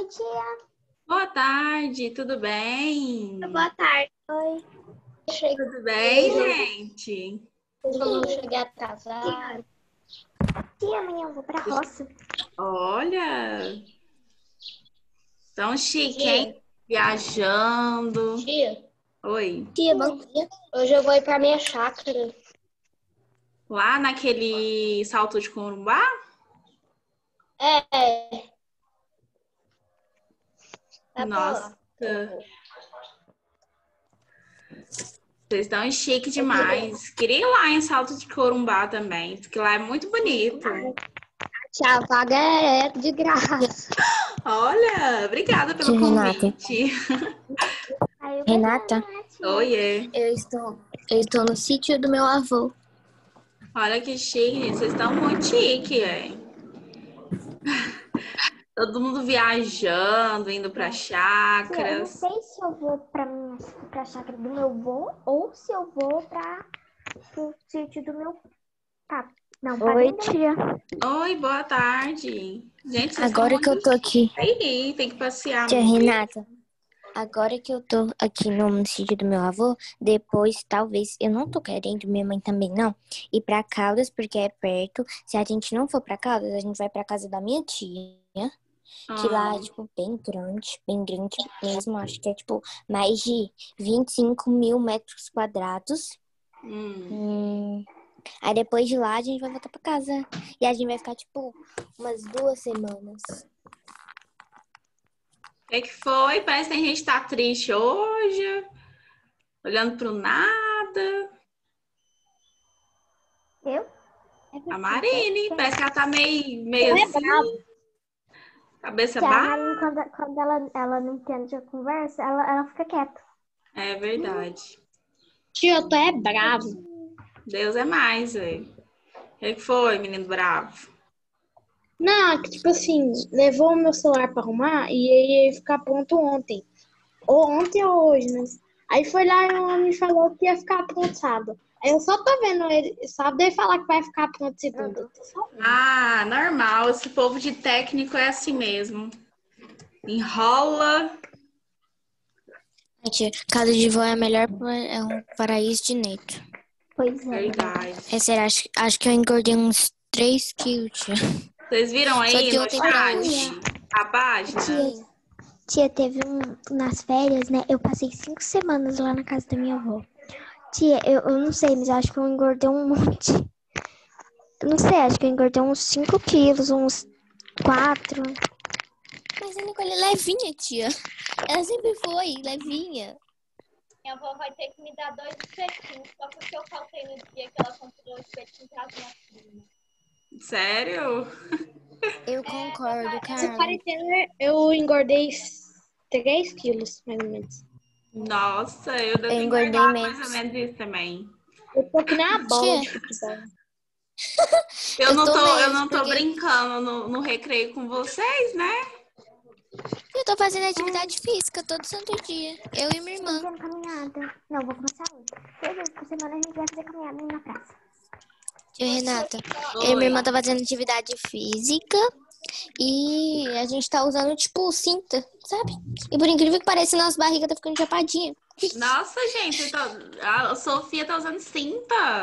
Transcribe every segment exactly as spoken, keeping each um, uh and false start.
Oi, tia. Boa tarde, tudo bem? Boa tarde. Oi. Tudo bem, gente? Eu não cheguei atrasada. Tia, amanhã eu vou pra roça. Olha, tão chique, Tia. hein? Viajando. Tia. Oi. Tia, bom dia. Hoje eu vou ir pra minha chácara. Lá naquele Salto de Corumbá? É. Tá Nossa, bom. vocês estão chique demais. Queria ir lá em Salto de Corumbá também, porque lá é muito bonito. Tia, a vaga é de graça. Olha, obrigada pelo Tia Renata. convite. Renata, Oiê. eu estou, eu estou no sítio do meu avô. Olha que chique, gente. Vocês estão muito chique, hein? Todo mundo viajando, indo para chácaras. Eu não sei se eu vou pra minha pra chácara do meu avô ou se eu vou para o sítio do meu papo. Não, Oi, tia. Oi, boa tarde. Gente, vocês Agora estão que eu tô aqui, aí, tem que passear. tia muito. Renata, agora que eu tô aqui no sítio do meu avô, depois, talvez, eu não tô querendo, minha mãe também não, ir pra Caldas, porque é perto. Se a gente não for pra Caldas, a gente vai pra casa da minha tia, que lá é, tipo, bem grande, bem grande mesmo. Acho que é, tipo, mais de vinte e cinco mil metros quadrados. Hum. Hum. Aí depois de lá a gente vai voltar pra casa. E a gente vai ficar, tipo, umas duas semanas. O que que foi? Parece que a gente tá triste hoje, olhando pro nada. Eu? A Marine, parece que ela tá meio, meio é assim, brava. cabeça Tia, a baixa. Marina, quando, quando ela, ela não entende a conversa, ela, ela fica quieta. É verdade. Tia, eu tô é bravo. Deus é mais, velho. O que que foi, menino bravo? Não, é que tipo assim, levou o meu celular pra arrumar e aí ia ficar pronto ontem. Ou ontem ou hoje, né? Aí foi lá e ela me falou que ia ficar pronto sábado. Aí eu só tô vendo ele sábado e falar que vai ficar pronto segunda. Eu tô só vendo. Ah, normal. Esse povo de técnico é assim mesmo. Enrola. Gente, casa de vó é a melhor, é um paraíso de neto. Pois é. Verdade. É sério, acho, acho que eu engordei uns três quilos, tia. Vocês viram Só aí de no ontem pra chat hoje. a página? Tia, tia, teve um. Nas férias, né? Eu passei cinco semanas lá na casa da minha avó. Tia, eu, eu não sei, mas eu acho que eu engordei um monte. Eu não sei, acho que eu engordei uns cinco quilos, uns quatro. Mas a Nicole é levinha, tia. Ela sempre foi levinha. Minha avó vai ter que me dar dois espetinhos, só porque eu faltei no dia que ela comprou o espetinho para as minhas primas. Sério? Eu concordo, Essa cara. quarentena eu engordei três quilos, mais ou menos. Nossa, eu devo Eu ter engordei engordado mais menos. ou menos isso também. Eu tô que nem a bola de Tia, futebol. Eu, Eu não tô tô, eu mesmo, não tô porque- brincando no, no recreio com vocês, né? eu tô fazendo atividade física todo santo dia. Eu e minha irmã. Fazendo caminhada. Não, vou começar hoje. Três vezes por semana a gente vai fazer caminhada na praça. Tia Renata, eu e minha irmã tá fazendo atividade física e a gente tá usando, tipo, cinta, sabe? E por incrível que pareça, nossa barriga tá ficando chapadinha. Nossa, gente, tô- a Sofia tá usando cinta.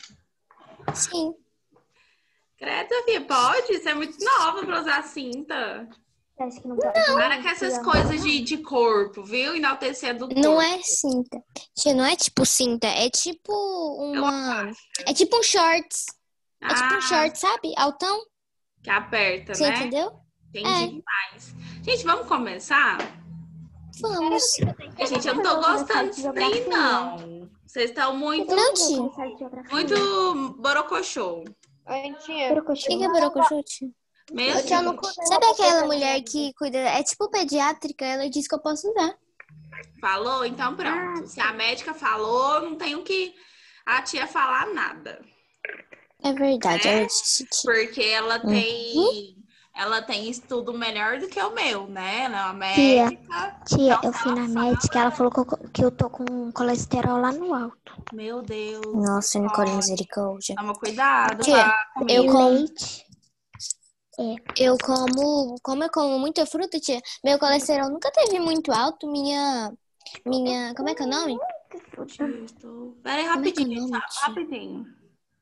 Sim. Credo, Sofia, pode? Você é muito nova pra usar cinta. Você acha que não pode? Para com essas coisas de, de corpo, viu? Enaltecer do corpo. Não é cinta. Tia, não é tipo cinta, é tipo uma... É tipo um shorts. É tipo um Ah, short, sabe? Altão. que aperta, Você né? entendeu? Entendi É. demais. Gente, vamos começar? Vamos. Gente, eu não tô gostando disso daí, não. Vocês estão muito, Não, tia. Começar de geografia. muito borocochô. Oi, tia. O que que é borocochute? Meio Eu assim. já não Sabe aquela mulher que cuida... É tipo pediátrica, ela disse que eu posso usar. Falou? Então pronto. Se a médica falou, não tenho que a tia falar nada. É verdade, É? ela disse, tia. Porque ela Uhum. tem... Ela tem estudo melhor do que o meu, né? Ela é uma Tia, médica. Tia, Então, eu se fui ela na fala- médica, ela falou que eu, que eu tô com colesterol lá no alto. Meu Deus. Nossa, Nicole, Ó, misericórdia. toma cuidado Tia, com a eu comida. com- Leite. Eu como, como eu como muita fruta, tia, meu colesterol nunca teve muito alto, minha, minha, como é que é o nome? Estou... Pera aí, Como é que é o rapidinho, nome, tá? tia? Rapidinho.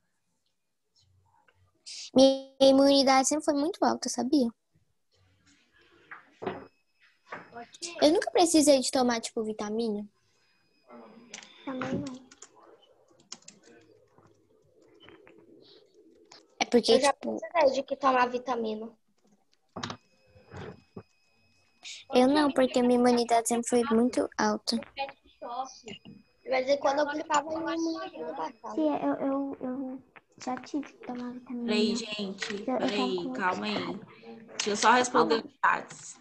Minha imunidade sempre foi muito alta, sabia? Eu nunca precisei de tomar, tipo, vitamina. Também não. É porque, Eu já tipo, precisei de que tomar vitamina. eu não, porque minha imunidade sempre foi muito alta. Pet shop. De vez em quando eu aplicava em uma baixada. Tia, eu, eu, eu já tive que tomar vitamina. Peraí, gente. Eu- eu tava Peraí, com calma aí. outro Deixa eu só responder os chats.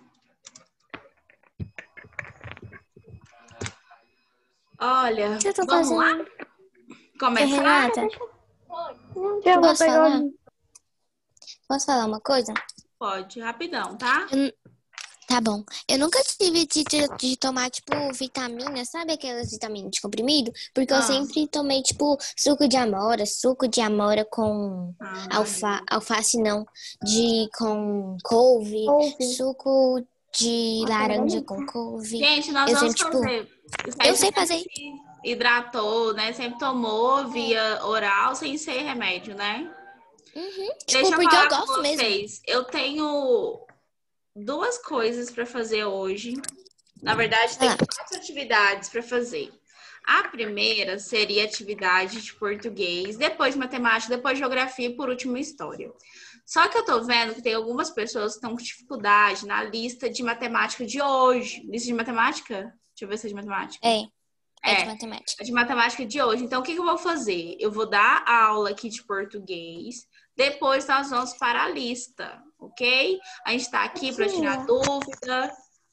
Olha, O que eu tô vamos lá? fazendo? Tia Começar? Renata, Não, tia, eu vou posso pegar falar? o... Posso falar uma coisa? Pode, rapidão, tá? Tá bom. Eu nunca tive de, de, de tomar, tipo, vitamina, sabe aquelas vitaminas de comprimido? Porque eu Ah. sempre tomei, tipo, suco de amora, suco de amora com Ah, alfa, alface, não, de com couve, Couve. suco de Nossa, laranja delícia. com couve. Gente, nós Eu vamos sempre, tipo, fazer. Isso aí eu você sei sempre fazer. se hidratou, né? Sempre tomou via oral sem ser remédio, né? Uhum, tipo, Deixa eu porque eu falar com gosto mesmo. vocês. Eu tenho duas coisas para fazer hoje. Na verdade, tem Ah. quatro atividades para fazer. A primeira seria atividade de português, depois matemática, depois geografia e por último história. Só que eu tô vendo que tem algumas pessoas que estão com dificuldade na lista de matemática de hoje. Lista de matemática? Deixa eu ver se é de matemática. É, é, É. de matemática. De matemática de hoje. Então, o que, que eu vou fazer? Eu vou dar a aula aqui de português, depois nós vamos para a lista, ok? A gente tá aqui para tirar dúvida.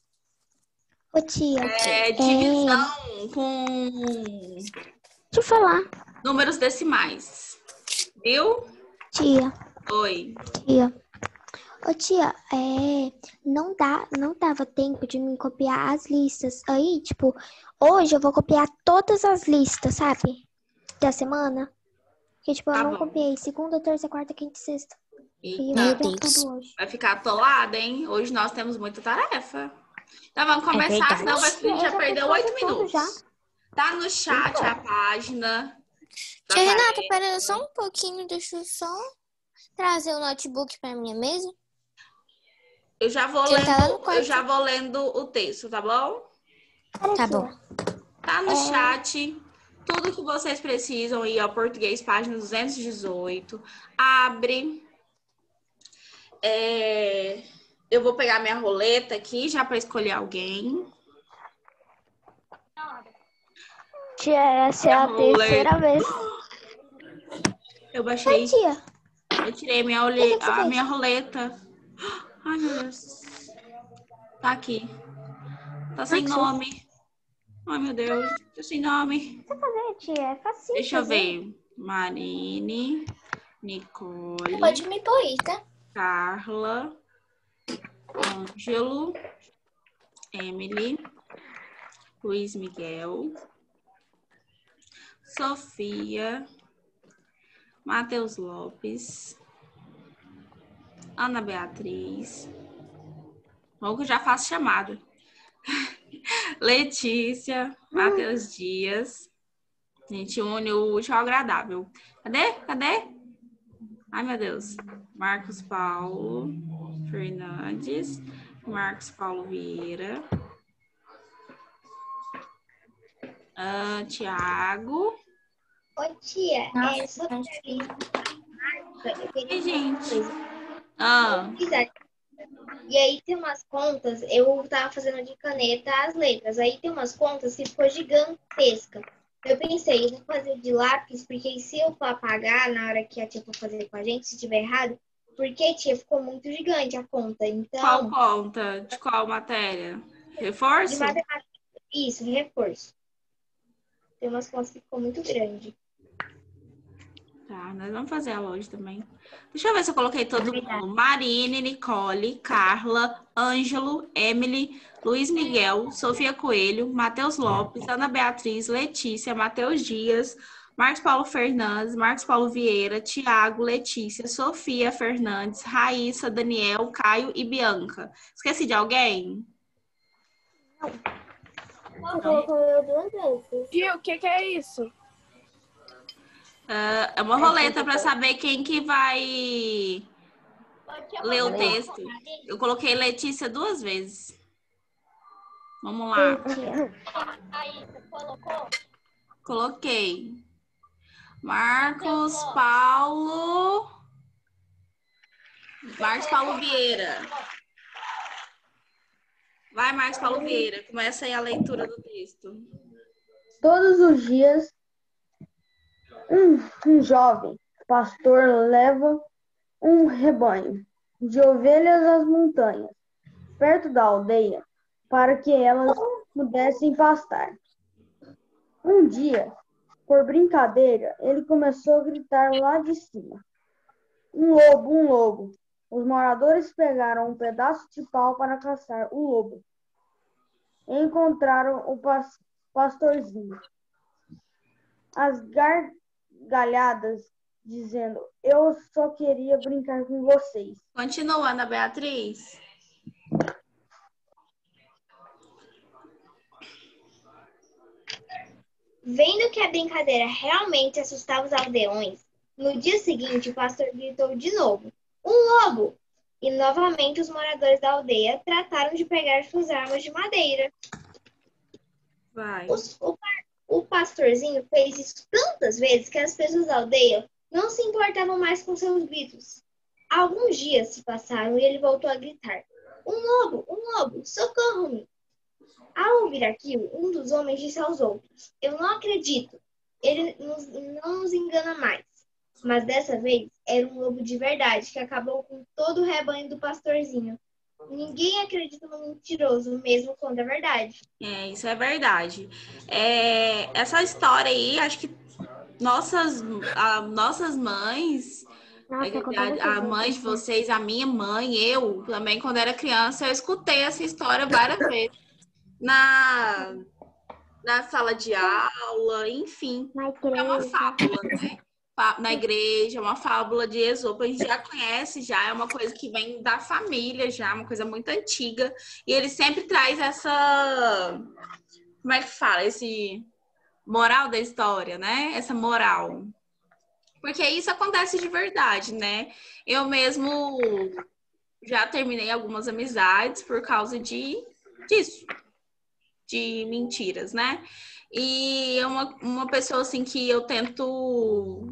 Ô, tia. É, divisão com Deixa eu falar. números decimais. Viu? Tia, Oi. tia. Ô, tia, é, não dá, não dava tempo de me copiar as listas. Aí, tipo, hoje eu vou copiar todas as listas, sabe? Da semana. Porque, tipo, eu Tá não bom. copiei segunda, terça, quarta, quinta e sexta. E eu Eita, vou copiar Deus. tudo hoje. vai ficar atolada, hein? Hoje nós temos muita tarefa. Então vamos começar, verdade. senão vai, a gente Eu já já perdeu fiz oito quase tudo minutos. já. Tá no chat a página. da Tia Renata, tarefa. pera só um pouquinho, deixa eu só trazer o notebook pra minha mesa. Eu já vou Já tá lá no lendo, eu quarto. já vou lendo o texto, tá bom? Pera, Tá tia. bom. Tá no É. chat. Tudo que vocês precisam aí, ó, português, página duzentos e dezoito. Abre. É, eu vou pegar minha roleta aqui já para escolher alguém. Tia, essa é a Rolê. terceira vez. Eu Ai, baixei. tia. Eu tirei minha, O que olhe... que você a fez? minha roleta. Ai, meu Deus. Tá aqui. Tá sem Nossa. nome. Ai, meu Deus. Tá sem nome. É, tia, é facinho. Deixa eu fazer. ver. Marine, Nicole, Pode me pôr aí, tá? Carla, Ângelo, Emily, Luiz Miguel, Sofia, Matheus Lopes, Ana Beatriz. Bom que eu já faço chamada. Letícia, Matheus Dias. A gente une o útil ao agradável. Cadê? Cadê? Ai, meu Deus. Marcos Paulo Fernandes, Marcos Paulo Vieira, ah, Tiago. Oi, tia. Nossa, É sobre a lista. Eu queria E, dizer uma gente? coisa. Ah, Eu fiz a- E aí tem umas contas, eu tava fazendo de caneta as letras. Aí tem umas contas que ficou gigantesca. Eu pensei, eu vou fazer de lápis, porque se eu for apagar na hora que a tia for fazer com a gente, se tiver errado, porque, tia, ficou muito gigante a conta. qual Então, conta? De qual matéria? de Reforço? matemática, isso, reforço. Tem umas contas que ficou muito grande. Tá, nós vamos fazer ela hoje também. Deixa eu ver se eu coloquei todo mundo. Marine, Nicole, Carla, Ângelo, Emily, Luiz Miguel, Sofia Coelho, Matheus Lopes, Ana Beatriz, Letícia, Matheus Dias, Marcos Paulo Fernandes, Marcos Paulo Vieira, Tiago, Letícia, Sofia Fernandes, Raíssa, Daniel, Caio e Bianca. Esqueci de alguém? Não, colocou eu duas vezes. Gil, o que, que é isso? Uh, é uma roleta para saber quem que vai ler o texto. Eu coloquei Letícia duas vezes. Vamos lá. Aí, você colocou? Coloquei. Marcos Paulo. Marcos Paulo Vieira. Vai, Marcos Paulo Vieira. Começa aí a leitura do texto. Todos os dias, um, um jovem pastor leva um rebanho de ovelhas às montanhas, perto da aldeia, para que elas pudessem pastar. Um dia, por brincadeira, ele começou a gritar lá de cima: "Um lobo, um lobo!" Os moradores pegaram um pedaço de pau para caçar o lobo. Encontraram o pas- pastorzinho. As gargalhadas, dizendo: "Eu só queria brincar com vocês." Continua, Ana Beatriz. Vendo que a brincadeira realmente assustava os aldeões, no dia seguinte o pastor gritou de novo: "Um lobo!" E novamente os moradores da aldeia trataram de pegar suas armas de madeira. Vai. Os- o, pa- o pastorzinho fez isso tantas vezes que as pessoas da aldeia não se importavam mais com seus gritos. Alguns dias se passaram e ele voltou a gritar: "Um lobo! Um lobo! Socorro-me!" Ao ouvir aquilo, um dos homens disse aos outros: "Eu não acredito. Ele nos- não nos engana mais." Mas dessa vez era um lobo de verdade que acabou com todo o rebanho do pastorzinho. Ninguém acredita no mentiroso, mesmo quando é verdade. É, isso é verdade. É, essa história aí, acho que nossas, a- nossas mães, Nossa, eu contava a, a mãe de vocês, a minha mãe, eu também, quando era criança, eu escutei essa história várias vezes na, na sala de aula, enfim. na É uma igreja. fábula, né? Fá- Na igreja, uma fábula de Esopo, a gente já conhece, já é uma coisa que vem da família, já, uma coisa muito antiga. E ele sempre traz essa, como é que fala? Esse moral da história, né? Essa moral. Porque isso acontece de verdade, né? Eu mesmo já terminei algumas amizades por causa de disso, de mentiras, né? E é uma, uma pessoa assim que eu tento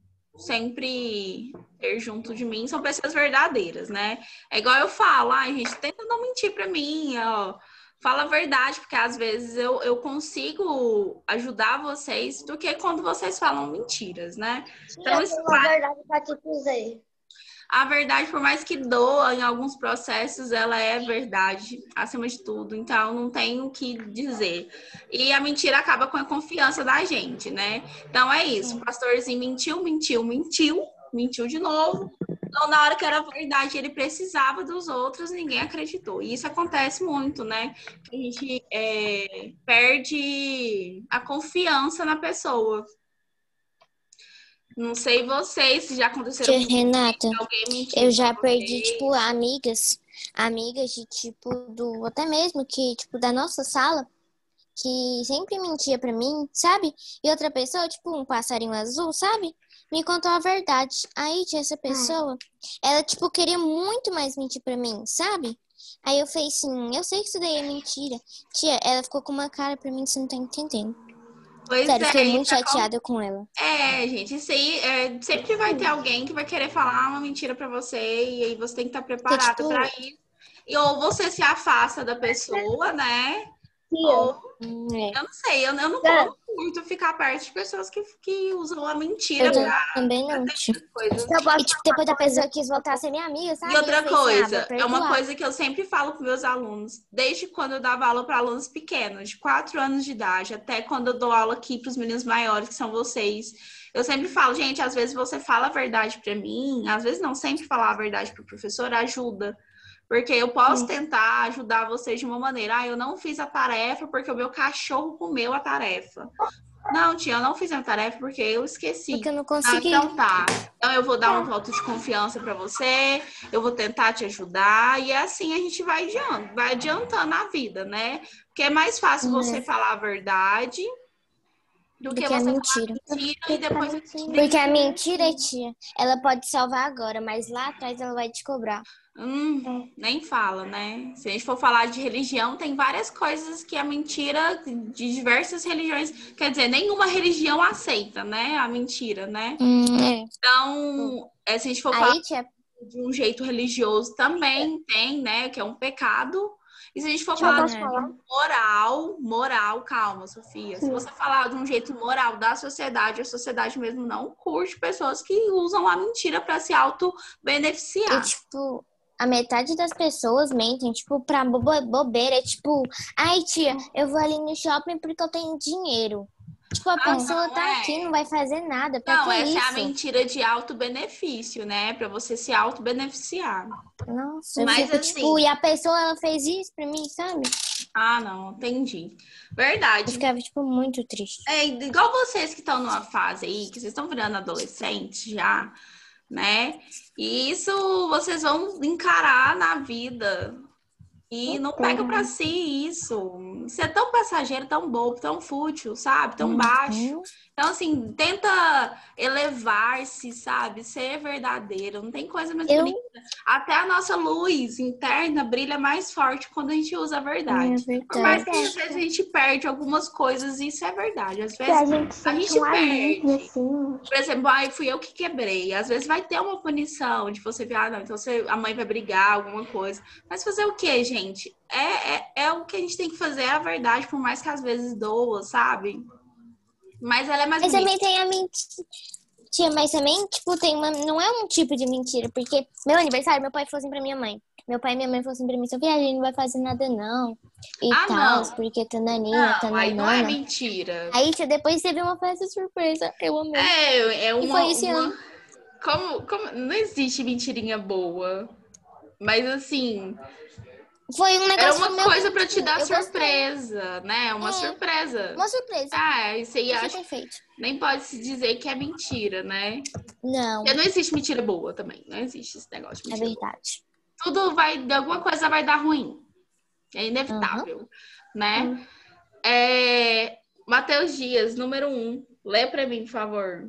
sempre ter junto de mim são pessoas verdadeiras, né? É igual eu falo, ai, gente, tenta não mentir pra mim, ó. Fala a verdade, porque às vezes eu, eu consigo ajudar vocês do que quando vocês falam mentiras, né? Então, isso uma verdade pra te dizer. a verdade, por mais que doa em alguns processos, ela é verdade, acima de tudo. Então, não tem o que dizer. E a mentira acaba com a confiança da gente, né? Então, é isso. O pastorzinho mentiu, mentiu, mentiu, mentiu de novo. Então, na hora que era verdade, ele precisava dos outros, ninguém acreditou. E isso acontece muito, né? A gente é, perde a confiança na pessoa. Não sei vocês se já aconteceram Tia Renata, alguém mentiu eu já pra perdi, vocês. tipo, amigas, amigas de, tipo, do, até mesmo que, tipo, da nossa sala, que sempre mentia pra mim, sabe? E outra pessoa, tipo, um passarinho azul, sabe? Me contou a verdade. Aí, tia, essa pessoa, ela, tipo, queria muito mais mentir pra mim, sabe? Aí eu falei assim, eu sei que isso daí é mentira. Tia, ela ficou com uma cara pra mim que você não tá entendendo. Pois Sério, é, fiquei muito isso acon- chateada com ela. É, gente, isso aí é, sempre vai ter alguém que vai querer falar uma mentira pra você e aí você tem que estar preparada tipo, pra isso. E ou você se afasta da pessoa, né? Tia, Ou hum, é. eu não sei, eu, eu não É. gosto muito ficar perto de pessoas que, que usam a mentira Eu pra também não, tia. coisas. E, tipo, depois a pessoa quis voltar a ser minha amiga, sabe? E outra Eu falei assim, ah, coisa, vou é uma perdoar. coisa que eu sempre falo para meus alunos, desde quando eu dava aula para alunos pequenos, de quatro anos de idade, até quando eu dou aula aqui para os meninos maiores, que são vocês. Eu sempre falo, gente, às vezes você fala a verdade para mim, às vezes não, sempre falar a verdade para o professor ajuda. Porque eu posso tentar ajudar vocês de uma maneira. Ah, eu não fiz a tarefa porque o meu cachorro comeu a tarefa. Não, tia, eu não fiz minha tarefa porque eu esqueci. Porque eu não Ah, consegui. então tá. Então eu vou dar um voto de confiança pra você, eu vou tentar te ajudar e assim a gente vai adiantando, vai adiantando a vida, né? Porque é mais fácil você Hum. falar a verdade do, Do que, que a você mentira. falar mentira e depois... Porque a mentira, tia, ela pode salvar agora, mas lá atrás ela vai te cobrar. Hum, nem fala, né? Se a gente for falar de religião, tem várias coisas que a mentira de diversas religiões, quer dizer, nenhuma religião aceita, né? A mentira, né? Hum, é. Então, é, se a gente for falar Aí, tia, de um jeito religioso, também tem, né? Que é um pecado. E se a gente for Tia, eu falar posso de falar? moral, moral, calma, Sofia. Se Sim. você falar de um jeito moral da sociedade, a sociedade mesmo não curte pessoas que usam a mentira para se e auto-beneficiar. tipo, a metade das pessoas mentem, tipo, pra bobo- bobeira. É tipo, ai, tia, eu vou ali no shopping porque eu tenho dinheiro. Tipo, a Ah, pessoa não, tá é. aqui, não vai fazer nada. Pra Não, que essa é a isso? mentira de auto-benefício, né? Para você se auto-beneficiar. Nossa, eu Mas fico, tipo, assim, e a pessoa, ela fez isso pra mim, sabe? ah, não, entendi. Eu Verdade. ficava, tipo, muito triste. É igual vocês que estão numa fase aí, que vocês estão virando adolescentes já, né? E isso vocês vão encarar na vida. E não pega pra si isso. Isso é tão passageiro, tão bobo, tão fútil, sabe? Tão baixo. Uhum. Então, assim, tenta elevar-se, sabe? Ser verdadeiro. Não tem coisa mais Eu, bonita. Até a nossa luz interna brilha mais forte quando a gente usa a é verdade. Por mais verdade. que às vezes a gente perde algumas coisas, isso é verdade. Às Que a vezes gente a sente gente um alívio, perde. assim. Por exemplo, ai, fui eu que quebrei. Às vezes vai ter uma punição de você ver, ah, não, então você, a mãe vai brigar, alguma coisa. Mas fazer o quê, gente? É, é, é o que a gente tem que fazer, é a verdade, por mais que às vezes doa, sabe? Mas ela é mais Mas bonita. também tem a mentira. Tia, mas também, tipo, tem uma. Não é um tipo de mentira, porque meu aniversário, meu pai falou assim pra minha mãe. Meu pai e minha mãe falaram assim pra mim, Sofia, a gente não vai fazer nada, não. E Ah, tal, não. porque tananina, Não, aí não é tananana. mentira. Aí, tia, depois teve uma festa surpresa. Eu amei. É, é E uma, foi esse uma... ano. Como, como... Não existe mentirinha boa. Mas assim, Foi um era negócio uma pro meu. coisa pra te tipo, dar eu gostei. surpresa, né? Uma É, surpresa. uma surpresa. Ah, isso aí Achei acho perfeito. nem pode se dizer que é mentira, né? Não, Porque não existe mentira boa também. Não existe esse negócio de é mentira boa. verdade. Tudo vai, de alguma coisa vai dar ruim. É inevitável, né? É, Matheus Dias, número um. Lê pra mim, por favor.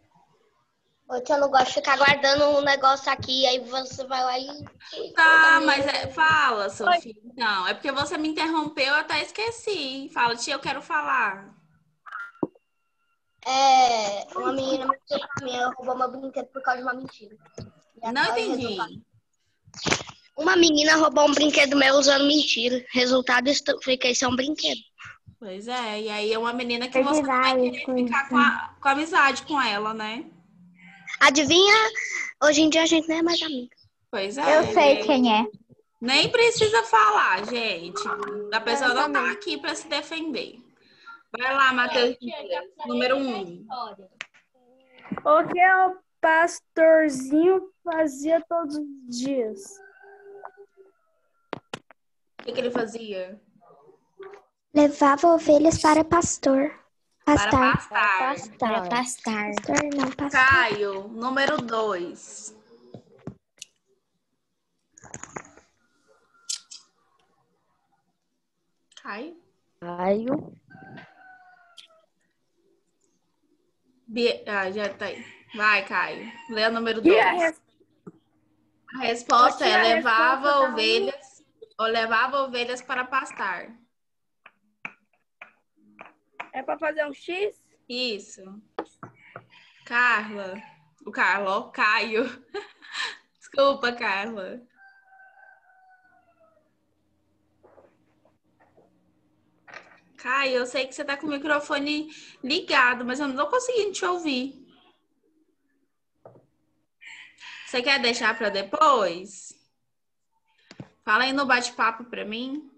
Ô, tia, eu não gosto de ficar guardando um negócio aqui, aí você vai lá e... Tá, mas é, fala, Sofia. Não, é porque você me interrompeu, eu até esqueci. Fala, tia, eu quero falar. É, uma menina mentiu pra mim, ela roubou meu brinquedo por causa de uma mentira. E Não agora, entendi. resultado- Uma menina roubou um brinquedo meu usando mentira. Resultado, eu fiquei sem um brinquedo. Pois é, e aí é uma menina que Eu você tive não vai várias querer coisas. ficar com, a, com amizade com ela, né? Adivinha? Hoje em dia a gente não é mais amiga. Pois é. Eu sei quem é. Nem precisa falar, gente. A pessoa Eu não tá também. aqui pra se defender. Vai lá, Matheus Dias, número um. O que o pastorzinho fazia todos os dias? O que, que ele fazia? Levava ovelhas para pastor. Para Pastar. pastar. Para pastar. Pastor, não, pastor. Caio, número dois. Caio? Caio. Bia... Ah, já tá aí. Vai, Caio. Lê o número E a dois. res- A resposta Aqui é a levava resposta da ovelhas ou levava ovelhas para pastar. É para fazer um X? Isso. Carla. O Carla, ó, Caio. Desculpa, Carla. Caio, eu sei que você tá com o microfone ligado, mas eu não tô conseguindo te ouvir. Você quer deixar para depois? Fala aí no bate-papo para mim.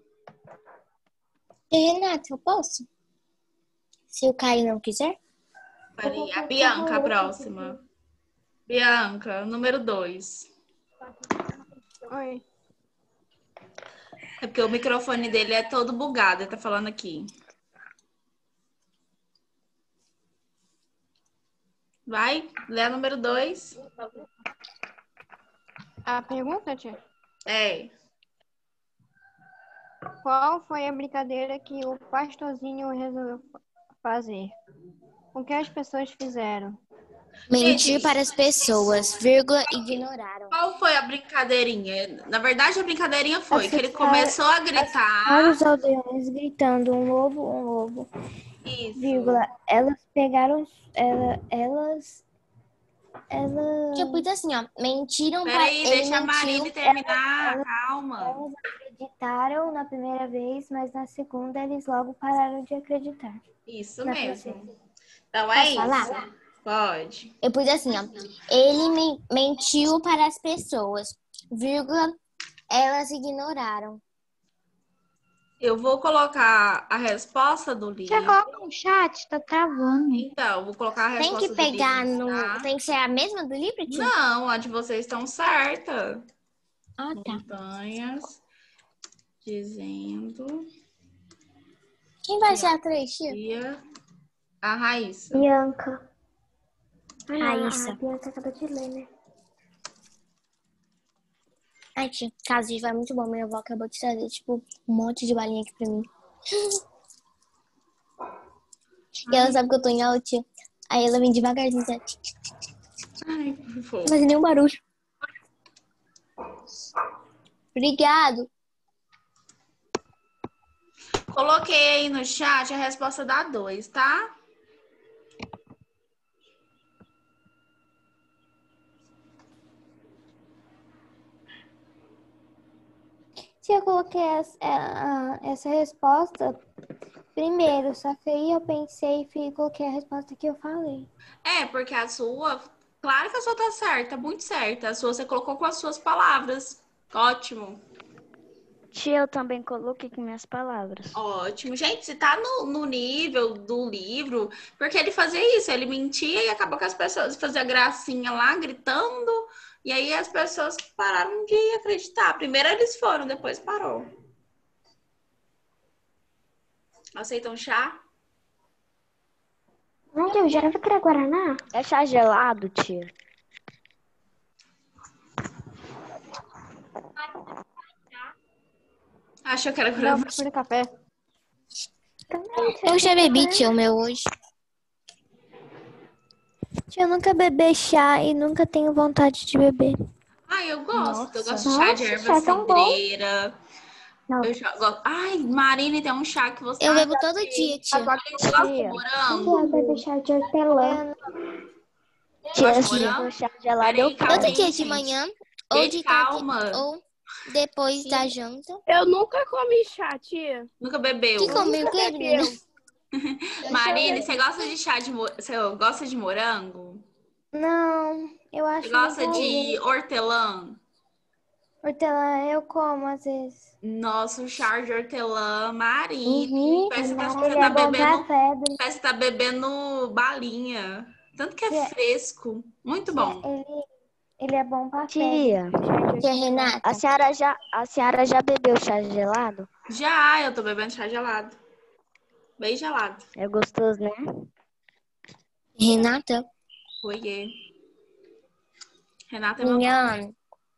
E, Renata, eu posso? Se o Caio não quiser? Peraí, a Bianca, a próxima. Bianca, número dois. Oi. É porque o microfone dele é todo bugado, ele tá falando aqui. Vai, lê a número dois. A pergunta, tia? É. Qual foi a brincadeira que o pastorzinho resolveu fa- fazer? O que as pessoas fizeram? Mentir Gente, para as pessoas, vírgula, ignoraram. qual foi a brincadeirinha? Na verdade, a brincadeirinha foi que ele Ficaram- começou a gritar. Vários aldeões gritando, um lobo, um lobo, Isso. vírgula. Elas pegaram, ela, elas, elas, Tipo, isso assim, ó. Mentiram para... Peraí, Ele deixa a mentiu. Marina terminar. Calma. elas acreditaram na primeira vez, mas na segunda eles logo pararam de acreditar. Isso Na mesmo. Então é Posso falar? isso. Pode. Eu pus assim, ó. Ele men- mentiu para as pessoas, vírgula, elas ignoraram. Eu vou colocar a resposta do livro. Já coloca no chat, tá travando. Então, vou colocar a Tem resposta que do pegar livro, no... tá? Tem que ser a mesma do livro, tia? Não, a de vocês estão certa. Ah, tá. Montanhas dizendo Quem vai ser a três, tia? Tia, a Raíssa. Bianca. Raíssa. A Bianca acabou de ler, né? Ai, tia, caso de vai muito bom. Minha avó acabou de trazer, tipo, um monte de balinha aqui pra mim. E ela sabe que eu tô em aula, tia. Aí ela vem devagarzinho, sabe? Ai, por favor. Não faz nenhum barulho. Obrigado. Coloquei aí no chat a resposta da dois, tá? Se eu coloquei essa, a- essa resposta primeiro, só que aí eu pensei e fui- coloquei a resposta que eu falei. É, porque a sua, claro que a sua tá certa, muito certa. A sua você colocou com as suas palavras. Ótimo. Tia, eu também coloquei com minhas palavras. Ótimo. Gente, se tá no, no nível do livro, porque ele fazia isso, ele mentia e acabou com as pessoas fazia gracinha lá, gritando, e aí as pessoas pararam de acreditar. Primeiro eles foram, depois parou. Aceitam chá? Ai, eu já vai querer Guaraná? É chá gelado, tia? Achou que era Não, grama? prefiro café. Eu já bebi, tia, o meu hoje. Eu nunca bebi chá e nunca tenho vontade de beber. Ah, eu gosto. Eu Nossa. gosto de chá de Nossa, erva chá é tão bom. cidreira. Não. Eu já gosto. Ai, Marina, tem um chá que você... Eu Ah, bebo já todo sei. dia, tia. Você gosta de Tia. morango? Eu bebo chá de hortelã. Tia, Gosta de se morango? for chá gelado, Peraí, eu calma Todo aí, dia de gente. manhã, ou Gente, de tarde, calma. ou depois da janta. Eu nunca comi chá, tia. Nunca bebeu? Que comeu o quê, menina? Marina, você gosta de chá de morango? Você gosta de morango? Não, eu acho Você gosta muito de hortelã? hortelã, eu como às vezes. Nossa, o chá de hortelã, Marina. Uhum, Parece que você ele tá é bom bebendo, pra febre. parece que tá bebendo balinha. Tanto que é Tia, fresco. Muito bom. Ele, ele é bom pra Tia, febre. Tia Renata, a senhora já, a senhora já bebeu chá gelado? Já, eu tô bebendo chá gelado. Bem gelado. É gostoso, né? Renata, Oiê. Renata é meu... minha...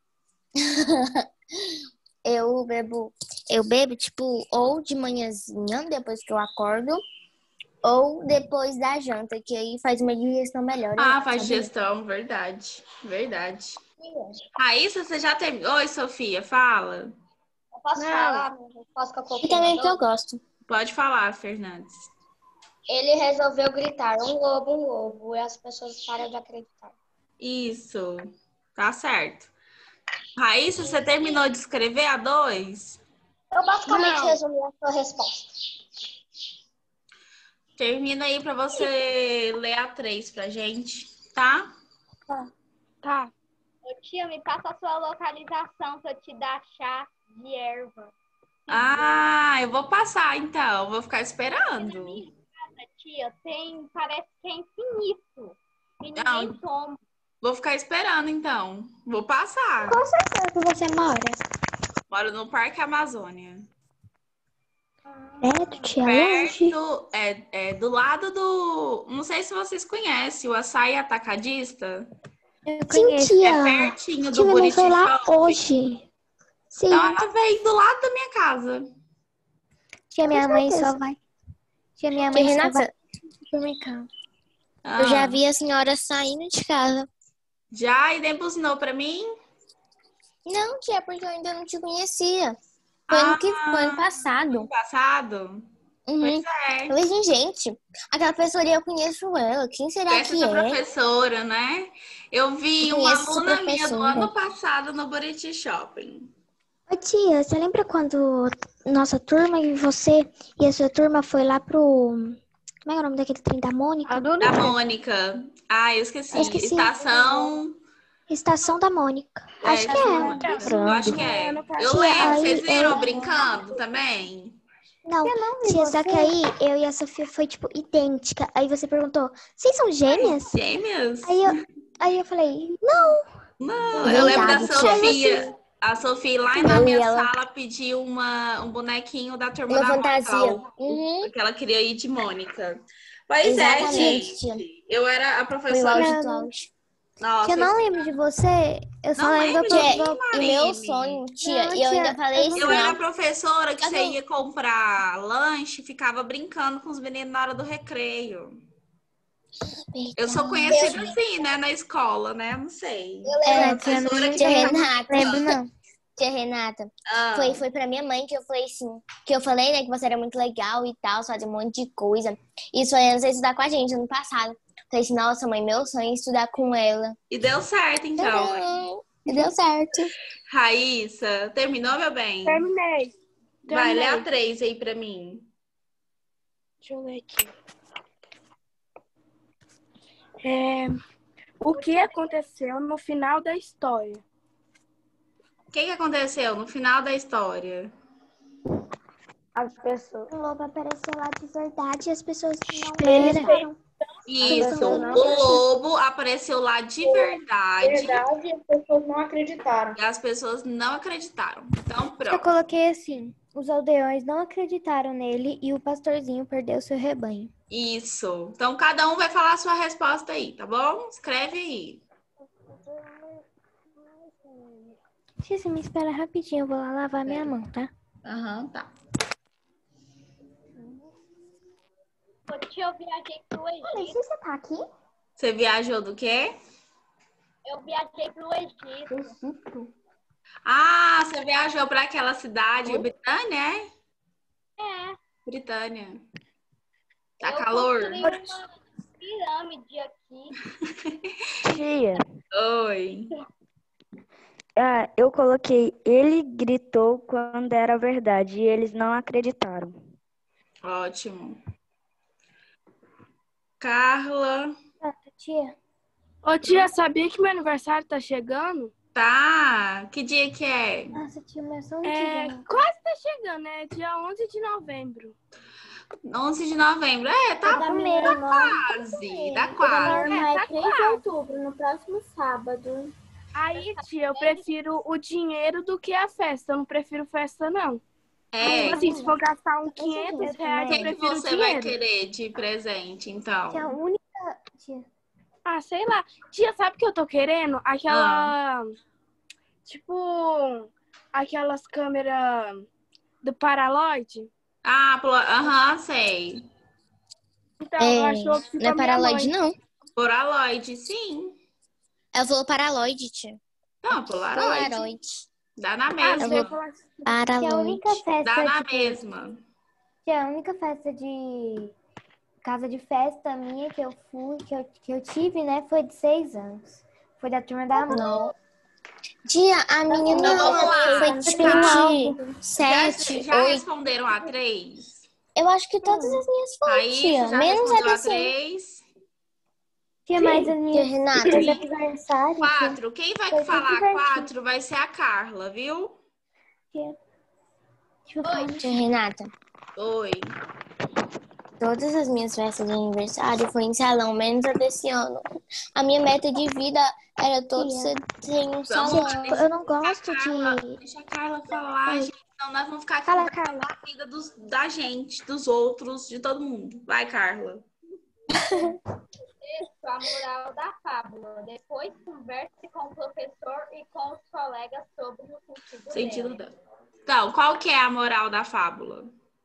eu bebo, eu bebo, tipo, ou de manhãzinha, depois que eu acordo, ou depois da janta, que aí faz uma digestão melhor. Ah, né? faz Sabia? digestão, verdade. Verdade. Raíssa, você já tem... Oi, Sofia, fala. Eu posso falar? Eu posso que eu E coloquei também na porque eu dúvida? gosto. Pode falar, Fernandes. Ele resolveu gritar um lobo, um lobo, e as pessoas param de acreditar. Isso. Tá certo. Raíssa, você terminou de escrever a dois? Eu basicamente Não. resumi a sua resposta. Termina aí pra você ler a três pra gente, tá? Tá. Ô, tia, me passa a sua localização pra eu te dar chá de erva. Ah, eu vou passar então. Vou ficar esperando. Tia, tem, parece que é infinito. E ninguém Não. toma. Vou ficar esperando então. Vou passar. Com certeza que você mora. Moro no Parque Amazônia. Perto, tia, longe. Perto, é, é do lado do... Não sei se vocês conhecem o Açaí Atacadista. Eu Sim, conheço. tia. É pertinho do Tia, minha mãe Buriti foi lá Shopping. hoje. Sim, Então ela veio do lado da minha casa. Tia, minha Com mãe certeza. só vai. Tia, minha Tia mãe só vai Renata, no supermercado. Ah, Eu já vi a senhora saindo de casa. Já e nem buzinou pra mim? Não, tia, porque eu ainda não te conhecia. Foi Ah, ano, que, foi ano passado. ano passado? Uhum. Pois Eu é. falei assim, gente, aquela pessoa ali eu conheço ela. Quem será Essa que é a é? professora, né? Eu vi Eu uma conheço essa aluna minha do professora. ano passado no Buriti Shopping. Ô, tia, você lembra quando nossa turma e você e a sua turma foi lá pro... Como é o nome daquele trem da Mônica? A Duda, Da Mônica. Ah, eu esqueci. Eu esqueci. Estação. Estação da Mônica. É, Acho que Estação é. da Mônica. Eu acho que é. Eu Tia, lembro. aí Vocês viram eu- eu brincando também? Não, tia, só que aí eu e a Sofia foi, tipo, idêntica. Aí você perguntou, vocês são gêmeas? Gêmeas? Aí eu, aí eu falei, não. Não, eu lembro da Verdade, tia. Sofia. A Sofia lá na Eu e minha ela. sala pediu uma, um bonequinho da turma Uma da fantasia. Macau. Uhum. Porque ela queria ir de Mônica. Pois Exatamente, é, tia. gente. Eu era a Foi o professora. áudio do áudio. Nossa, Tia, eu não lembro de você. Eu só Não lembro lembro que de eu... mim, E meu Marine. sonho, tia, Não, e eu tia, ainda falei eu não assim, Eu era a ó. professora que Cadê você o- ia comprar lanche e ficava brincando com os meninos na hora do recreio. Eu sou conhecida assim, né, na escola, né? Não sei. É, A professora que tia ficava Renata. brincando. não. Tia Renata, Ah, foi, foi pra minha mãe que eu falei assim, que eu falei, né, que você era muito legal e tal, você fazia um monte de coisa. Isso aí, você estudar com a gente ano passado. Falei assim, nossa, mãe, meu sonho é estudar com ela. E deu certo, então. Tadã! E deu certo. Raíssa, terminou, meu bem? Terminei. Vai, lê a Terminei. três aí pra mim. Deixa eu ler aqui. É, o que aconteceu no final da história? O que, que aconteceu no final da história? As pessoas. O lobo apareceu lá de verdade e as pessoas não Ele acreditaram. Isso, não o lobo apareceu lá de verdade Verdade, as pessoas não acreditaram. e as pessoas não acreditaram. Então, Eu pronto. coloquei assim, os aldeões não acreditaram nele e o pastorzinho perdeu seu rebanho. Isso. Então, cada um vai falar a sua resposta aí, tá bom? Escreve aí. Tia, você me espera rapidinho, eu vou lá lavar minha mão, tá? Aham, tá. Ô, tia, eu viajei pro Egito. Letícia, você tá aqui? Você viajou do quê? Eu viajei pro Egito. Ah, você viajou para aquela cidade, Britânia, é? É. Britânia. Tá eu calor? construí uma pirâmide aqui. Tia, Oi. ah, eu coloquei, ele gritou quando era verdade e eles não acreditaram. Ótimo. Carla. Tia, Ô, tia, sabia que meu aniversário tá chegando? Tá. Que dia que é? nossa, tia, mas só um É, dia. quase tá chegando, né? Dia onze de novembro. onze de novembro. É, tá Da minha irmã. quase. Tá quase. É, tá três de outubro, no próximo sábado. Aí, tia, eu prefiro o dinheiro do que a festa. Eu não prefiro festa, não. É. Tipo assim, se for gastar uns quinhentos reais, O eu que, que prefiro o você vai dinheiro. querer de presente, então? Tia, a única... Tia, Ah, sei lá. Tia, sabe o que eu tô querendo? Aquela... Tipo... Aquelas câmeras do Paraloid. Ah, plo- aham, sei. Então, eu acho que eu preciso não é pra minha Paraloid, mãe. não. Polaroid, sim. Ela falou Paraloid, tia. Não, Polaroid. Polaroid. Dá na Ah, mesma. você falar assim. Que é a Paraloid. única festa, Dá na tipo, mesma. que é a única festa de casa de festa minha que eu fui, que eu, que eu tive, né, foi de seis anos. Foi da turma da mãe. Tia, a minha Então, vamos lá. foi tipo de Já, sete, já oito. responderam a três? Eu acho que todas as minhas foram, Aí, tia. já Menos a respondeu a da Cem. três? Tia, mais as minhas. Tia Renata. Renata. aniversário. Quatro. Quem vai Foi falar divertido. quatro vai ser a Carla, viu? Tia. Deixa eu falar. Tia Renata. Oi. Todas as minhas festas de aniversário foi em salão, menos a desse ano. A minha meta de vida era todo ser ter um salão. Vamos lá, deixa Eu não gosto a Carla, de... deixa a Carla falar, gente. Senão nós vamos ficar aqui Fala, conversando Carla. a vida dos, da gente, dos outros, de todo mundo. Vai, Carla. Texto, a moral da fábula. Depois converse com o professor e com os colegas sobre o sentido, Sentido dela. dela. Então, qual que é a moral da fábula?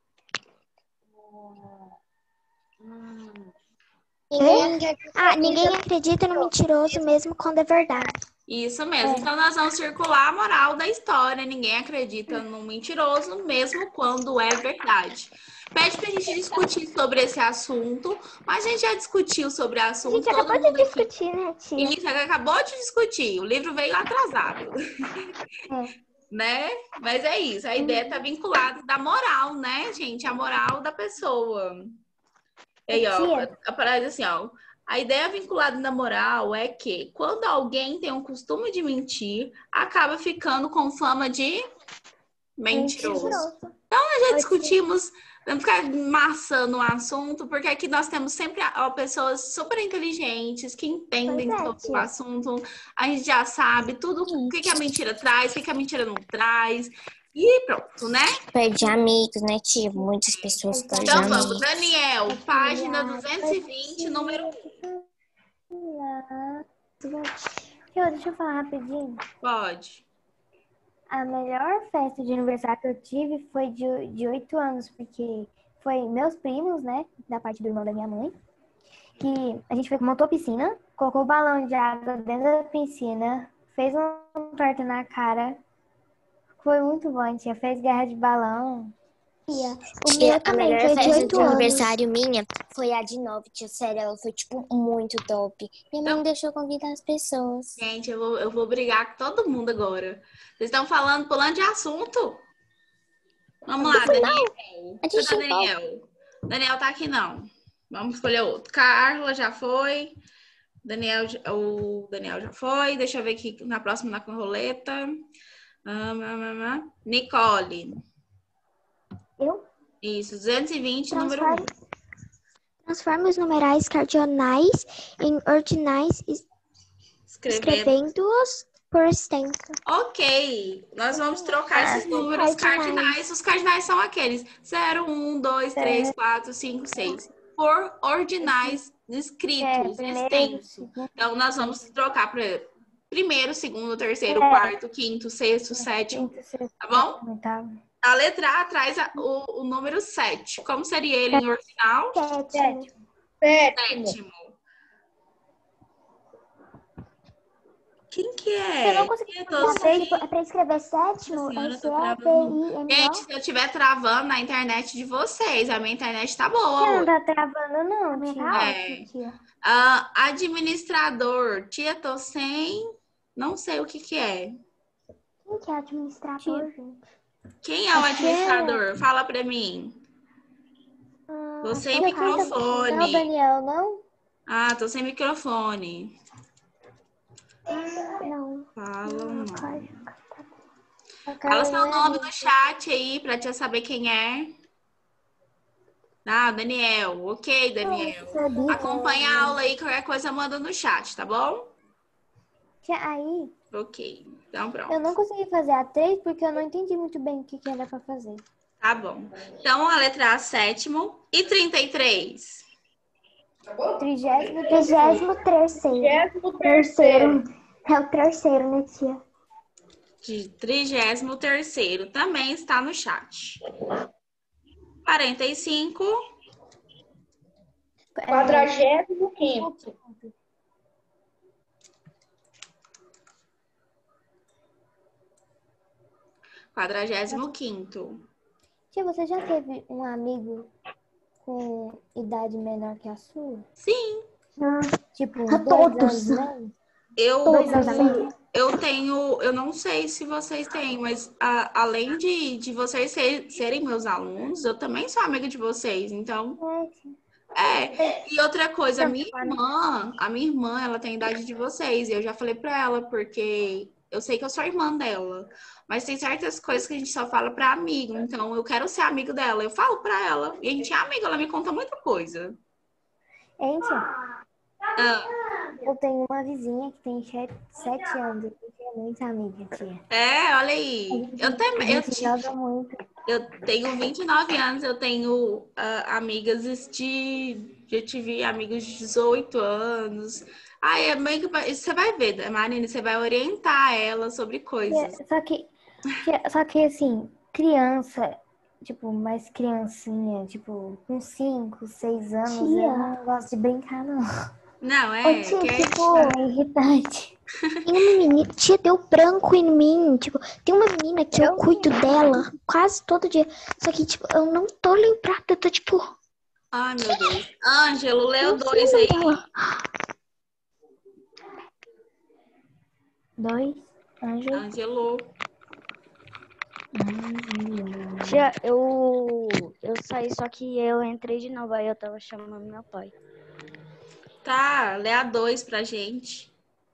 Ninguém, ah, ninguém acredita no mentiroso mesmo quando é verdade. Isso mesmo. Então, nós vamos circular a moral da história. Ninguém acredita no mentiroso, mesmo quando é verdade. Pede pra gente discutir sobre esse assunto, mas a gente já discutiu sobre o A assunto. gente todo acabou mundo de aqui. discutir, né, tia? Isso, acabou de discutir. O livro veio atrasado. É. Né? Mas é isso. A ideia tá vinculada da moral, né, gente? A moral da pessoa. E aí, ó, Tia. a parada assim, ó. A ideia vinculada na moral é que quando alguém tem o costume de mentir, acaba ficando com fama de mentiroso. Nós já discutimos, vamos ficar maçando o assunto, porque aqui nós temos sempre ó, pessoas super inteligentes que entendem Pois é, sobre o tia. assunto. A gente já sabe tudo o que, que a mentira traz, o que, que a mentira não traz. E pronto, né? Perde amigos, né, tia? Muitas pessoas perdem Então amigos. vamos, Daniel, página duzentos e vinte, número um. Tio, deixa eu falar rapidinho. Pode. A melhor festa de aniversário que eu tive foi de, de oito anos, porque foi meus primos, né, da parte do irmão da minha mãe, que a gente foi, montou a piscina, colocou o balão de água dentro da piscina, fez um torta na cara. Foi muito bom, a tia. Fez guerra de balão. Tia, o Tia, meu a também melhor foi de festa de oito anos. aniversário minha foi a de nove, tia. Sério, ela foi, tipo, muito top. Minha mãe não deixou convidar as pessoas. Gente, eu vou, eu vou brigar com todo mundo agora. Vocês estão falando, pulando de assunto? Vamos lá, Daniel. A gente Cadê Daniel? Daniel tá aqui, não. Vamos escolher outro. Carla já foi. Daniel, já- o Daniel já foi. Deixa eu ver aqui na próxima, na roleta. Ah, ah, ah, ah. Nicole. Eu? Isso, duzentos e vinte, número um. Transforme, transforme os numerais cardinais em ordinais, es- Escrevendo. escrevendo-os por extenso. Ok, nós vamos trocar esses números Cardinais. cardinais. Os cardinais são aqueles zero, um, dois, três, quatro, cinco, seis. Por ordinais escritos, extenso. Então, nós vamos trocar para primeiro, segundo, terceiro, quarto, quinto, sexto, sétimo. Tá bom? A letra A traz a- o, o número sete. Como seria ele em ordinal? Sétimo. Sétimo. Quem que é? Eu não consegui Quem é falar, todo mas, sétimo? tipo, é pra escrever sétimo, Senhora, é tô travando. C-A-T-I-M-O. Gente, se eu estiver travando na internet de vocês, a minha internet tá boa Tia, não hoje. tá travando, não, tia. Tá É. ótimo, tia. Ah, administrador. Tia, tô sem... Não sei o que que é. Quem que é administrador, gente? Quem é o Acho que é- administrador? Fala pra mim. Ah, Tô acho sem que é o cara- Não, microfone. Daniel, não? Ah, tô sem microfone. Não. Fala, Não, não. cara. Fala seu nome no chat aí pra tia saber quem é. Ah, Daniel. Ok, Daniel. Sabia. Acompanha a aula aí, qualquer coisa manda no chat, tá bom? Tia, aí, Ok, então pronto. eu não consegui fazer a três porque eu não entendi muito bem o que, que era pra fazer. Tá bom. Então a letra A, sétimo. E trinta e três? Trigésimo Trigésimo terceiro. Terceiro. É o terceiro, né, tia? De trigésimo terceiro. Também está no chat. quarenta e cinco. Quadragésimo quinto. Quadragésimo quinto. Tia, você já teve um amigo com idade menor que a sua? Sim. Tipo, A dois todos. anos, né? Eu, Dois anos a menos? eu tenho, eu não sei se vocês têm, mas a- além de, de vocês ser- serem meus alunos, eu também sou amiga de vocês, então. É, e outra coisa, a minha irmã, a minha irmã, ela tem a idade de vocês, e eu já falei pra ela, porque eu sei que eu sou irmã dela, mas tem certas coisas que a gente só fala pra amigo, então eu quero ser amigo dela, eu falo pra ela, e a gente é amiga, ela me conta muita coisa. Hein, tia? Ah, Eu tenho uma vizinha que tem sete, sete anos. É muito amiga, tia. É, olha A aí. gente, Eu a também. Eu, gente ti- joga muito. eu tenho vinte e nove anos, eu tenho ah, amigas de. Já tive amigos de dezoito anos. Ah, é meio que. vai- Você vai ver, Marina, você vai orientar ela sobre coisas. Tia, Só que, tia, só que assim, criança, tipo, mais criancinha, tipo, com cinco, seis anos, eu Tia. não gosto de brincar, não. Não, Ô, é, tia, que é tipo, É irritante. tem uma menina, tia, deu branco em mim. Tipo, tem uma menina que eu Eu cuido dela quase todo dia. Só que, tipo, eu não tô lembrada. Eu tô, tipo, Ai, meu Deus. Ângelo, leu não sei dois o aí. nome dela. Dois, Ângelo. Ângelo. Tia, eu, eu saí, só que eu entrei de novo, aí eu tava chamando meu pai. Tá, lê a dois pra gente.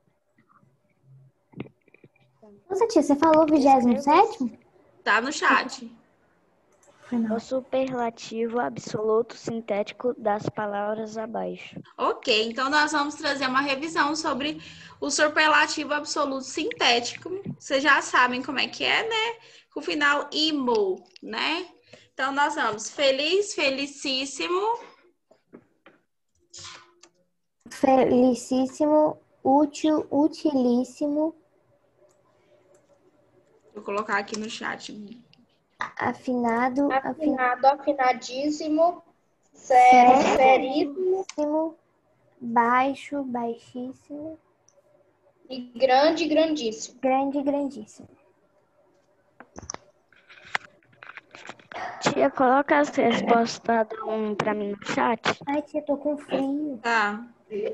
Nossa, tia, você falou vigésimo sétimo? Tá no chat. O superlativo absoluto sintético das palavras abaixo. Ok, então nós vamos trazer uma revisão sobre o superlativo absoluto sintético. Vocês já sabem como é que é, né? Com o final imo, né? Então nós vamos feliz, felicíssimo, Felicíssimo, útil, utilíssimo, vou colocar aqui no chat. afinado, afin... Afinado, afinadíssimo, sério, sério, seríssimo seríssimo, baixo, baixíssimo, e grande, grandíssimo. grande, grandíssimo. Tia, coloca as respostas cada um pra mim no chat. Ai, tia, tô com frio. Tá.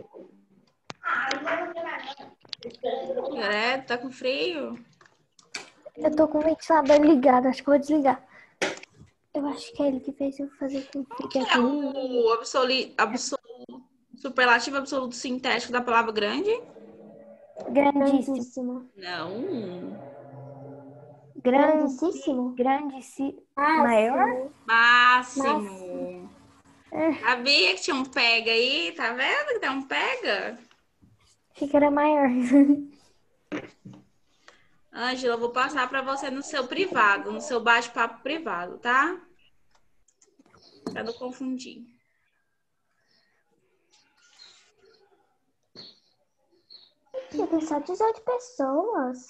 É, tá com frio? Eu tô com o ventilador ligado, acho que eu vou desligar. Eu acho que é ele que fez eu fazer com frio. Que é É aquele... o absoli, absol, superlativo absoluto sintético da palavra grande? Grandíssimo. Não. Grandíssimo? Grandíssimo. Maior? Máximo. Sabia que tinha um pega aí? Tá vendo que tem um pega? Achei que era maior. Ângela, eu vou passar para você no seu privado, no seu bate-papo privado, tá? Pra não confundir. Tem só dezoito pessoas.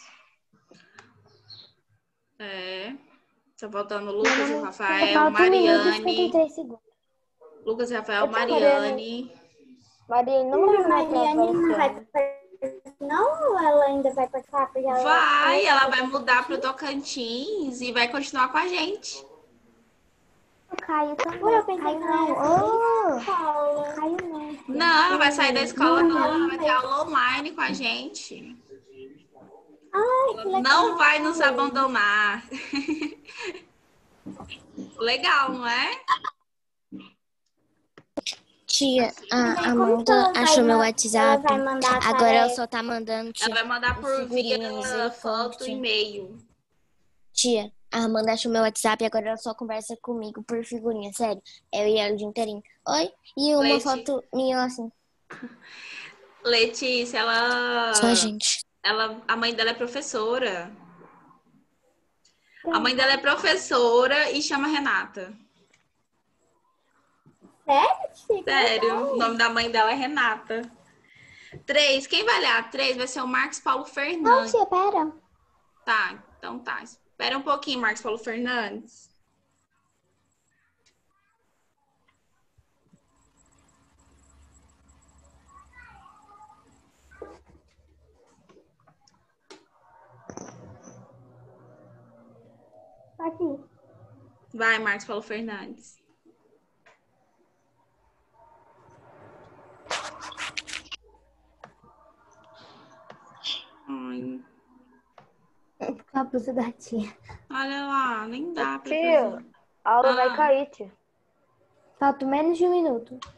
É. Tá faltando o Lucas, o Falta Rafael, um minuto e cinquenta e Mariane. três segundos. Lucas, Rafael, Eu tô Mariane. Mariane não vai mais Mariane não vai não, ou ela ainda vai participar? Porque ela Vai, ela vai mudar pro Tocantins e vai continuar com a gente. O Caio também. Eu pensei Caio que não. ela Oh, Paula. Caio não. Não, ela vai sair da escola, não. Ela vai ter aula online com a gente. Ela não vai nos abandonar. Legal, não é? Tia, a Como que Amanda ela vai achou meu ma- WhatsApp. ela vai mandar a Agora ela tarefa? só tá mandando, tia. Ela vai mandar por figurinha, via misericórdia. foto, e-mail. Tia, a Amanda achou meu WhatsApp e agora ela só conversa comigo por figurinha, sério. Eu e ela o dia inteirinho. Oi? E uma Leti- foto minha assim. Letícia, ela... Só a gente. ela... A mãe dela é professora. A mãe dela é professora e chama Renata. Sério? Sério, o nome da mãe dela é Renata. Três, quem vai ler a três vai ser o Marcos Paulo Não, Fernandes. tia, pera. Tá, então tá. Espera um pouquinho, Marcos Paulo Fernandes. Aqui. Vai, Marcos Paulo Fernandes. Ai, A blusa da tia. olha lá, nem dá pra Tia, fazer. a aula Ah. vai cair, tia. Falta menos de um minuto.